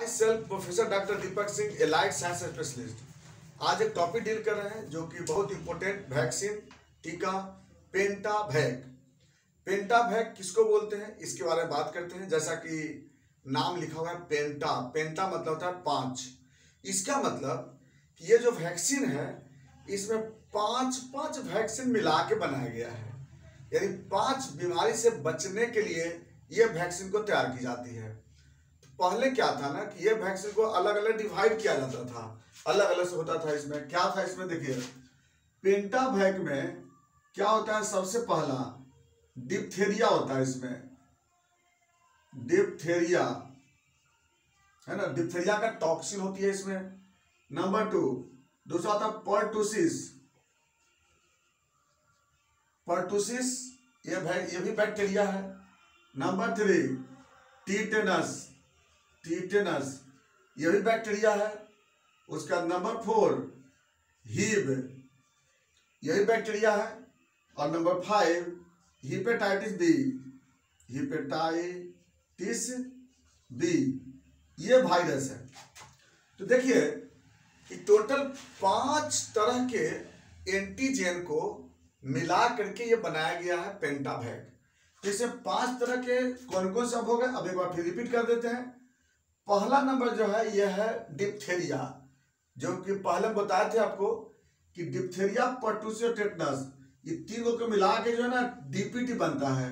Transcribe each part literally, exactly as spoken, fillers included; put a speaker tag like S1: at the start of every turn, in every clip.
S1: माई self professor doctor Deepak Singh, allied science specialist. आज एक topic deal कर रहे हैं जो कि बहुत इंपॉर्टेंट, वैक्सीन, टीका, पेंटावैक। पेंटावैक किसको बोलते हैं इसके बारे में बात करते हैं। जैसा कि नाम लिखा हुआ है पेंटा, पेंटा मतलब होता है पांच। इसका मतलब कि ये जो वैक्सीन है इसमें पांच पांच वैक्सीन मिला के बनाया गया है, यानी पांच बीमारी से बचने के लिए ये वैक्सीन को तैयार की जाती है। तो पहले क्या था ना कि ये वैक्सीन को अलग अलग डिवाइड किया जाता था, अलग अलग से होता था। इसमें क्या था, इसमें देखिए पेंटावैक में क्या होता है, सबसे पहला डिप्थेरिया होता है। इसमें डिप्थेरिया है ना, डिप्थेरिया का टॉक्सिन होती है इसमें। नंबर टू, दूसरा होता है पर्टुसिस। पर्टुसिस ये ये भी बैक्टीरिया है। नंबर थ्री टीटेनस, टीटेनस ये भी बैक्टीरिया है। उसका नंबर फोर हीब, ये भी बैक्टीरिया है। और number five hepatitis B, hepatitis B ये वायरस है। तो देखिए कि टोटल पांच तरह के एंटीजन को मिला करके ये बनाया गया है पेंटावैक। तो इसे पांच तरह के कौन कौन सब हो गए, अब एक बार फिर रिपीट कर देते हैं। पहला नंबर जो है यह है डिप्थेरिया, जो कि पहले बताए थे आपको कि डिप्थेरिया, पर्टुसिस और टेटनस ये तीनों को मिला के जो है ना डीपीटी बनता है।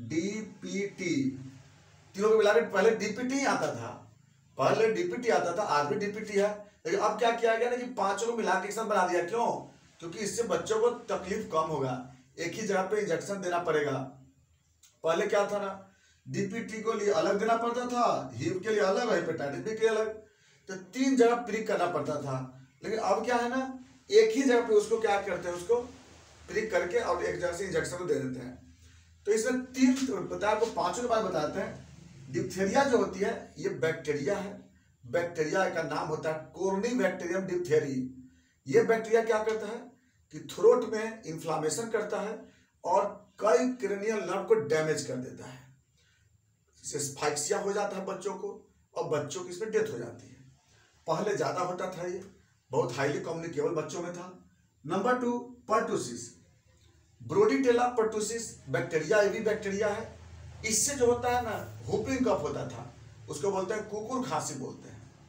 S1: डीपीटी तीनों को मिला के पहले डीपीटी आता था, पहले डीपीटी आता था, आज भी डीपीटी है। लेकिन अब क्या किया गया ना कि पांचों को मिला के एक साथ बना दिया। क्यों? क्योंकि इससे बच्चों को तकलीफ कम होगा, एक ही जगह पे इंजेक्शन देना पड़ेगा। पहले क्या था ना, डीपीटी को लिए अलग देना पड़ता था, हीप के लिए अलग, हेपेटाइटिस बी के लिए अलग, तो तीन जगह प्रिक करना पड़ता था। लेकिन अब क्या है ना, एक ही जगह पे उसको क्या करते हैं, उसको प्रिक करके और एक जगह से इंजेक्शन दे देते हैं। तो इसमें तीन बताया, आपको पांचों के बारे में बताते हैं। डिप्थेरिया जो होती है ये बैक्टीरिया है। बैक्टीरिया का नाम होता है कोर्नीबैक्टीरियम डिप्थेरी। ये बैक्टीरिया क्या करता है कि थ्रोट में इन्फ्लामेशन करता है और कई क्रेनियल नर्व को डैमेज कर देता है। इससे स्फाइक्सिया हो जाता है बच्चों को, और बच्चों की इसमें डेथ हो जाती है। पहले ज्यादा होता था, ये बहुत हाईली कम्युनिकेबल बच्चों में था। Number two pertussis, Bordetella pertussis bacteria, ये भी बैक्टीरिया है। इससे जो होता है ना हुपिंग कफ होता था, उसको बोलते हैं कुकुर खांसी बोलते हैं।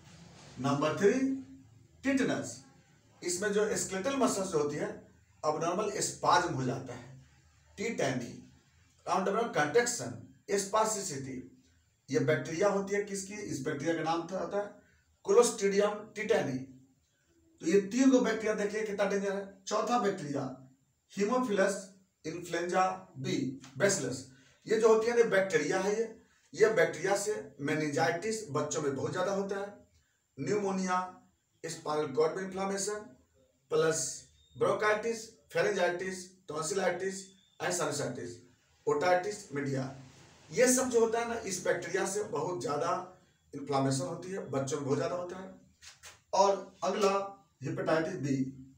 S1: नंबर थ्री टिटनस, इसमें जो स्केलेटल मसल्स होती है अब नॉर्मल स्पाज्म हो जाता है। टिटैनी, कंट्रैक्शन, स्पास्टिसिटी, ये बैक्टीरिया होती है किसकी, इस बैक्टीरिया का नाम होता है क्लोस्ट्रिडियम टिटैनी। तो ये तीन गो बैक्टीरिया देखिए कितना डेंजर है। चौथा bacteria Haemophilus influenzae B bacillus, ये जो होती है ना बैक्टीरिया है। ये ये बैक्टीरिया से मेनिंजाइटिस बच्चों में बहुत ज्यादा होता है, न्यूमोनिया, स्पाइनल कॉर्ड में inflammation, plus bronchitis, pharyngitis, tonsillitis, sinusitis, otitis media, ये सब जो होता है ना इस बैक्टीरिया से बहुत ज्यादा इन्फ्लामेशन होती है, बच्चों में बहुत ज्यादा होता है। और अगला हेपेटाइटिस बी,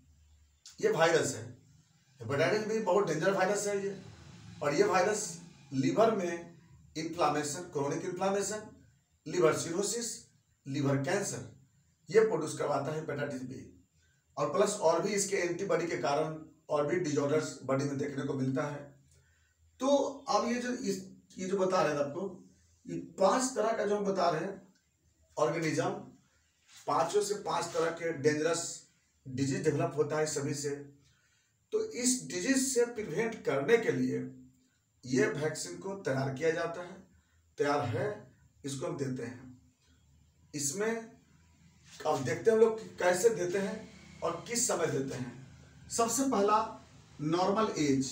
S1: ये वायरस है। हेपेटाइटिस बी बहुत डेंजर वायरस है ये, और ये वायरस लीवर में inflammation, chronic inflammation, liver cirrhosis, liver cancer ये प्रोड्यूस करवाता है हेपेटाइटिस बी। और प्लस और भी इसके एंटीबॉडी के कारण और भी डिजॉर्डर्स बॉडी में देखने को मिलता है। तो अब ये जो इस ये जो बता रहे हैं आपको, ये पांच तरह का जो हम बता रहे हैं ऑर्गेनिज्म, पांचों से पांच तरह के डेंजरस डिजीज डेवलप होता है सभी से। तो इस डिजीज से प्रिवेंट करने के लिए ये वैक्सीन को तैयार किया जाता है, तैयार है, इसको हम देते हैं। इसमें अब देखते हैं हम लोग कैसे देते हैं और किस समय देते हैं। सबसे पहला नॉर्मल एज,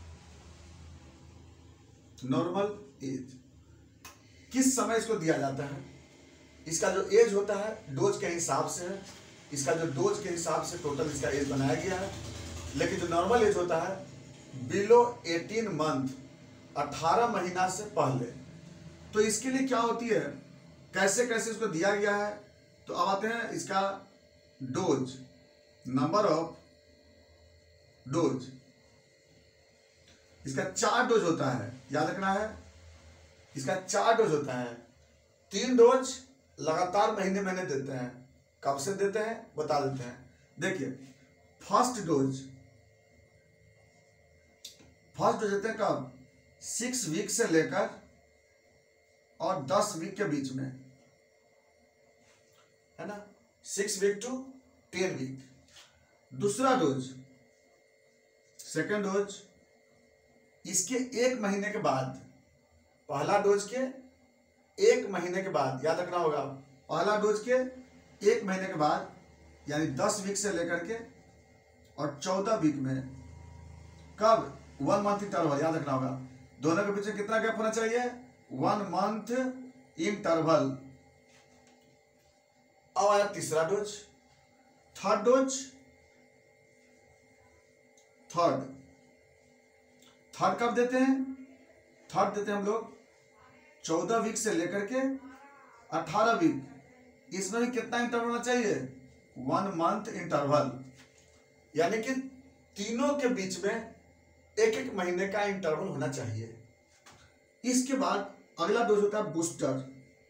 S1: नॉर्मल एज किस समय इसको दिया जाता है। इसका जो एज होता है डोज के हिसाब से है, इसका जो डोज के हिसाब से टोटल इसका एज बनाया गया है। लेकिन जो नॉर्मल एज होता है बिलो एटीन मंथ, अठारह महीना से पहले। तो इसके लिए क्या होती है, कैसे कैसे इसको दिया गया है। तो अब आते हैं इसका डोज, नंबर ऑफ डोज। इसका चार डोज होता है, याद रखना है। इसका चार डोज होता है, तीन डोज लगातार महीने महीने देते हैं। कब से देते हैं बता देते हैं। देखिए फर्स्ट डोज फर्स्ट डोज देते हैं कब? सिक्स वीक से लेकर और दस वीक के बीच में, है ना, six week to ten week. दूसरा डोज, सेकेंड डोज इसके एक महीने के बाद, पहला डोज के एक महीने के बाद, याद रखना होगा, पहला डोज के एक महीने के बाद यानी दस वीक से लेकर के और चौदह वीक में, कब? वन मंथ इंटरवल, याद रखना होगा। दोनों के बीच में कितना गैप होना चाहिए? One month interval. अब आया तीसरा dose, third dose. Third third कब देते हैं? थर्ड देते हैं हम लोग चौदह वीक से लेकर के अठारह वीक। इसमें भी कितना इंटरवल होना चाहिए? वन मंथ इंटरवल, यानी कि तीनों के बीच में एक एक महीने का इंटरवल होना चाहिए। इसके बाद अगला डोज होता है बूस्टर।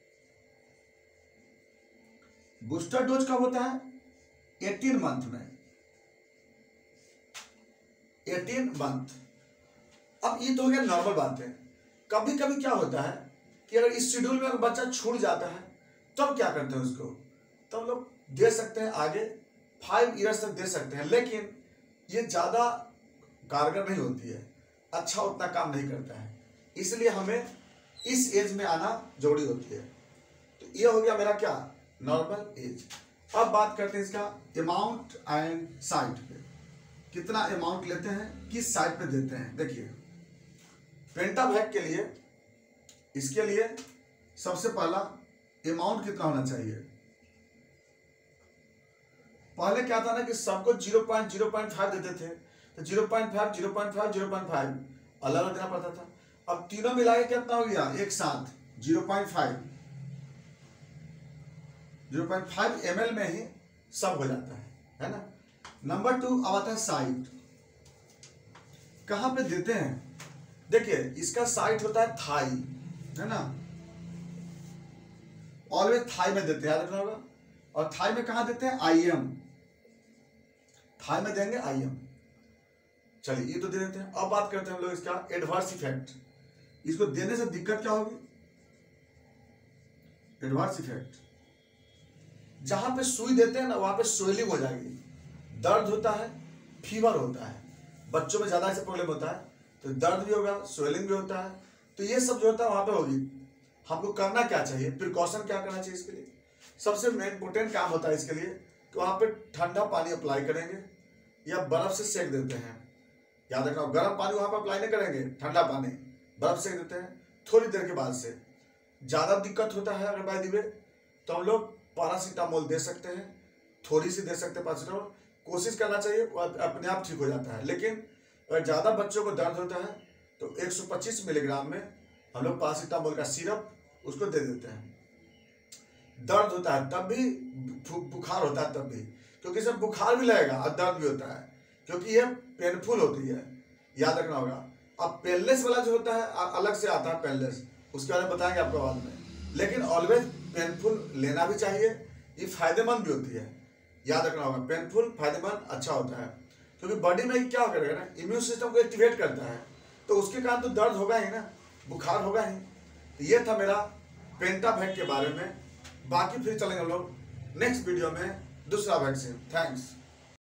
S1: बूस्टर डोज कब होता है? एटीन मंथ में, एटीन मंथ। अब ये तो हो गया नॉर्मल बात है। कभी कभी क्या होता है कि अगर इस शेड्यूल में अगर बच्चा छूट जाता है तब तो क्या करते हैं उसको, तो हम लोग दे सकते हैं आगे फाइव ईयर्स तक दे सकते हैं, लेकिन ये ज़्यादा कारगर नहीं होती है, अच्छा उतना काम नहीं करता है, इसलिए हमें इस एज में आना जरूरी होती है। तो ये हो गया मेरा क्या? Normal age. अब बात करते हैं इसका अमाउंट एंड साइट पे, कितना अमाउंट लेते हैं, किस साइट पे देते हैं। देखिए पेंटावैक के लिए, इसके लिए सबसे पहला अमाउंट कितना होना चाहिए। पहले क्या था ना कि सबको zero point zero point five देते थे, तो zero point five zero point five zero point five अलग अलग देना पड़ता था। अब तीनों मिला के कितना हो गया? एक साथ zero point five zero point five M L में ही सब हो जाता है, है ना। नंबर टू अब आता है साइट। कहां पे देते हैं? देखिए इसका साइट होता है थाई, है ना, ऑलवेज थाई में देते हैं, याद रखना होगा। और थाई में कहां देते हैं? आई एम, थाई में देंगे आई एम। चलिए ये तो दे देते हैं। अब बात करते हैं हम लोग इसका एडवर्स इफेक्ट। इसको देने से दिक्कत क्या होगी? एडवर्स इफेक्ट, जहां पे सुई देते हैं ना वहां पे स्वेलिंग हो जाएगी, दर्द होता है, फीवर होता है, बच्चों में ज्यादा ऐसा प्रॉब्लम होता है, तो दर्द भी होगा, स्वेलिंग भी होता है, तो ये सब जो होता है वहां पे होगी। हमको करना क्या चाहिए, प्रिकॉशन क्या करना चाहिए इसके लिए? सबसे इम्पोर्टेंट काम होता है इसके लिए कि वहां पे ठंडा पानी अप्लाई करेंगे या बर्फ से सेक देते हैं। याद रखना, गर्म पानी वहां पर अप्लाई नहीं करेंगे, ठंडा पानी बर्फ सेक देते हैं थोड़ी देर के बाद से। ज्यादा दिक्कत होता है अगर बाय द वे तो हम लोग पैरासीटामोल दे सकते हैं, थोड़ी सी दे सकते हैं पैरासीटामोल, कोशिश करना चाहिए, वो अपने आप ठीक हो जाता है। लेकिन अगर ज़्यादा बच्चों को दर्द होता है तो एक सौ पच्चीस मिलीग्राम में हम लोग पैरासीटामोल का सिरप उसको दे देते हैं। दर्द होता है तब भी, बुखार होता है तब भी, क्योंकि इसमें बुखार भी लगेगा और दर्द भी होता है, क्योंकि ये पेनफुल होती है, याद रखना होगा। अब पेनलेस वाला जो होता है अलग से आता है पेनलेस, उसके बारे में बताएंगे आपको बाद में, लेकिन ऑलवेज पेनफुल लेना भी चाहिए, ये फायदेमंद भी होती है, याद रखना होगा। पेनफुल फायदेमंद अच्छा होता है, क्योंकि बॉडी में क्या करेगा ना, इम्यून सिस्टम को एक्टिवेट करता है, तो उसके कारण तो दर्द होगा ही ना, बुखार होगा ही। तो ये था मेरा पेंटावैक के बारे में। बाकी फिर चलेंगे हम लोग नेक्स्ट वीडियो में दूसरा वैक्सीन। थैंक्स।